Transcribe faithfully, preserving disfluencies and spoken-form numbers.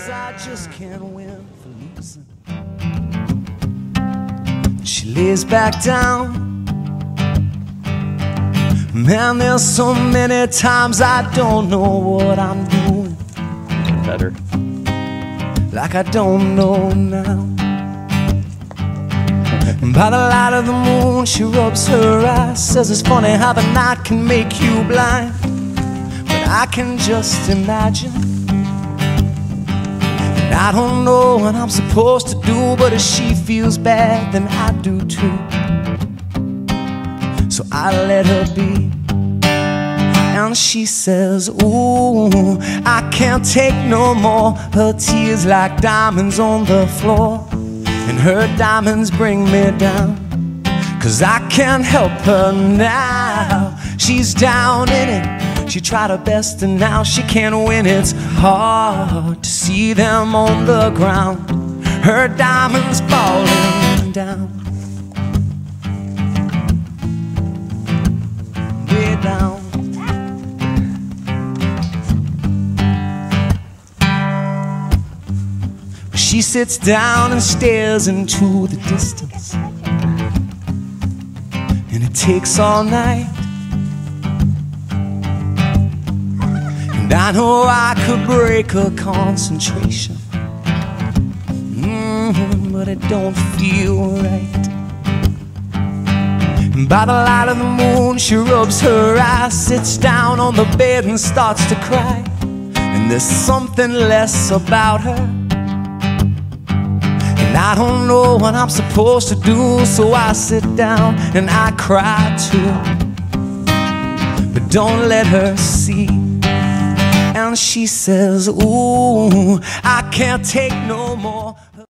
'cause I just can't win for losing. She lays back down. Man, there's so many times I don't know what I'm doing. Better. Like I don't know now. By the light of the moon, she rubs her eyes, says it's funny how the night can make you blind. But I can just imagine, and I don't know what I'm supposed to do, but if she feels bad, then I do too. So I let her be. And she says, ooh, I can't take no more. Her tears like diamonds on the floor, and her diamonds bring me down, 'cause I can't help her now. She's down in it, she tried her best and now she can't win. It's hard to see them on the ground, her diamonds falling down, way down. She sits down and stares into the distance, and it takes all night. And I know I could break her concentration, mm-hmm, but it don't feel right. And by the light of the moon, she rubs her eyes, sits down on the bed and starts to cry. And there's something less about her, I don't know what I'm supposed to do, so I sit down and I cry too. But don't let her see. And she says, ooh, I can't take no more.